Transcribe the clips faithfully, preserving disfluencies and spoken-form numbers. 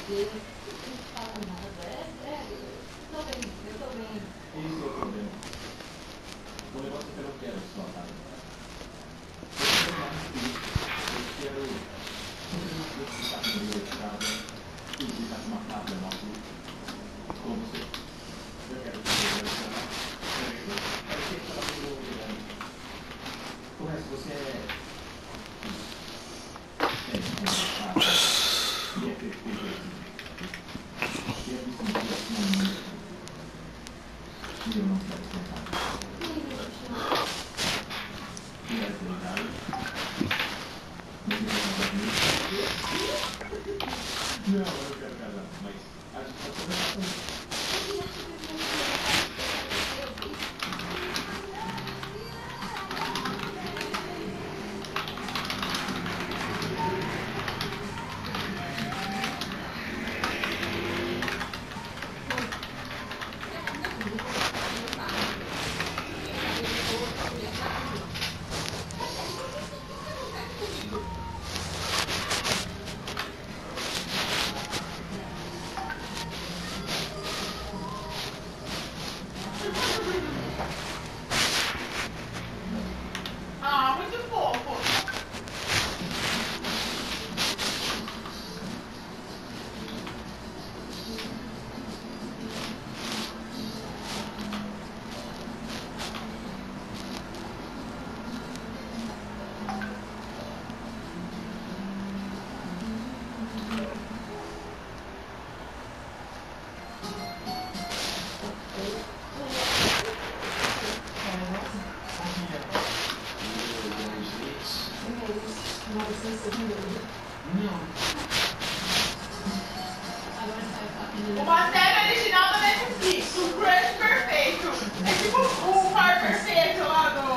Uma série original da Netflix, o Crush Perfeito. É tipo o par perfeito lá do...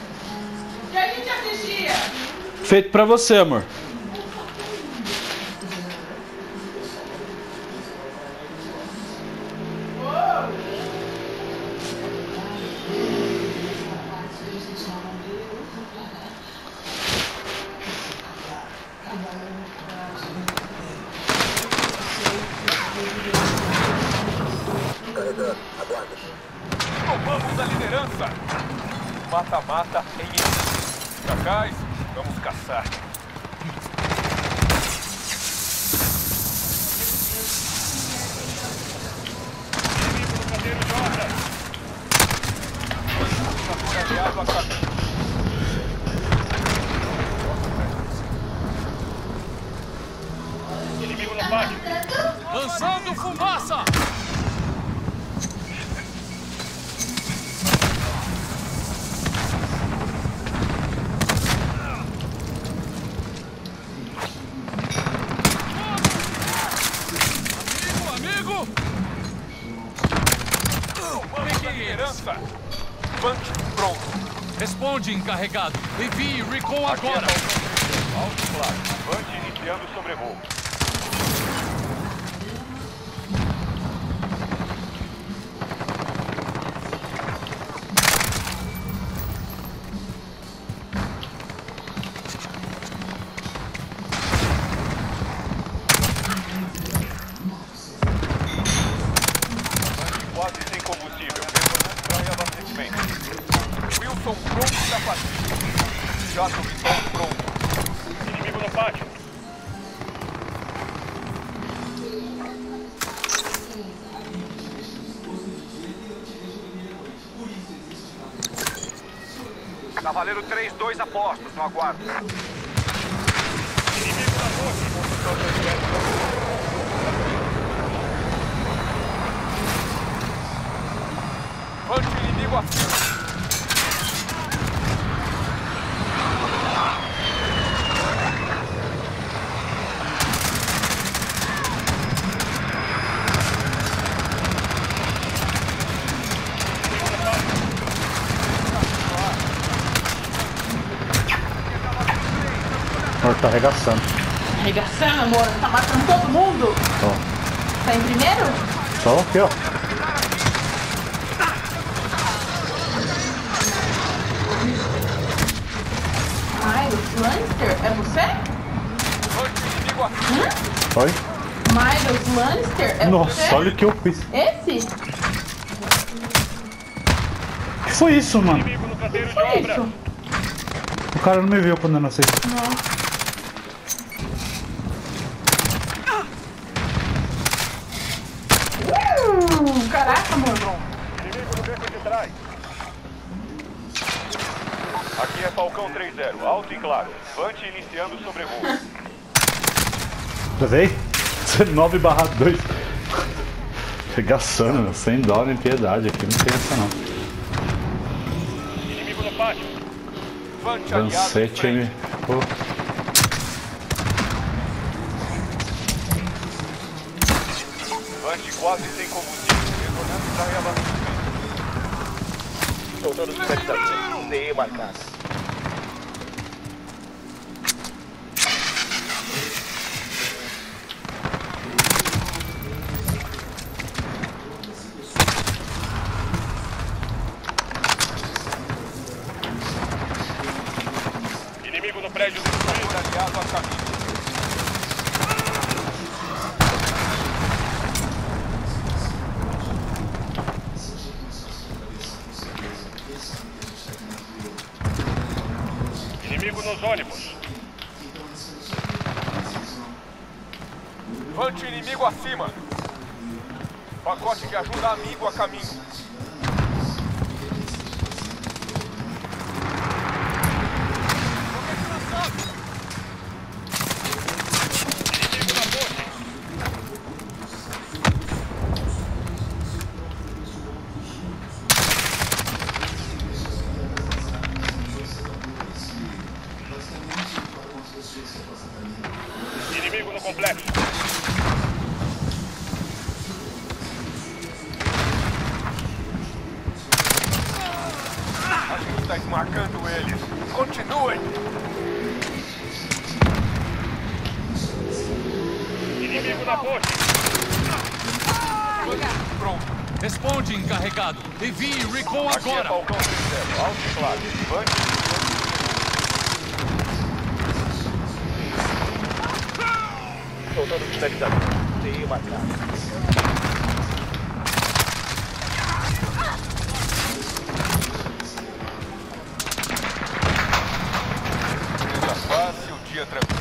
que a gente assistia. Feito pra você, amor. Tomamos a liderança. Mata-mata em início. Cacais, vamos caçar. Inimigo no cadeiro de obras. Lutador aliado a caminho. Inimigo no pátio. Lançando fumaça! Punch pronto. Responde, encarregado. Envie Recon agora. Alto claro. Punch iniciando o sobrevoo. Quase sem combustível. Extrai abastecimento. Wilson pronto para partir. Jato Vitor pronto. Inimigo no pátio. Cavaleiro três dois apostos no aguardo. Inimigo na torre. Punch inimigo acima. Amor, tá arregaçando. Arregaçando, amor? Tá matando todo mundo? Ó. Tá em primeiro? Só aqui, ó. Ai, o Lancer, é você? Punch inimigo acima. Hã? Oi? Miles Lannister? É Nossa, você? olha o que eu fiz. Esse? O que foi isso, mano? Inimigo no canteiro de Foi obra. isso? O cara não me viu quando eu nasci. Não. Uh, caraca, mano. Inimigo no beco de trás. Aqui é Falcão três zero, alto e claro. Vante iniciando o sobrevoo. Levei? dezenove barra dois. Regaçando, meu. Sem dó nem piedade aqui. Não tem essa não. Inimigo no pátio. Vante aliado em Lancete frente. me. Pô. Vante quase sem combustível. Retornando para reabastecimento. Soltando os espectadores. D E marcado. Inimigo no prédio destruído. Aliado a caminho. Inimigo nos ônibus. Vante inimigo acima. Pacote de ajuda amigo a caminho. Inimigo na ponte. Inimigo no complexo. A gente está esmagando eles. Continuem. Inimigo na ponte. Pronto. Responde, encarregado. Envie Recon Aqui é agora. Falcão três zero, alto e claro. Vante Soltando os espectadores. D E marcado. fácil, dia tranquilo.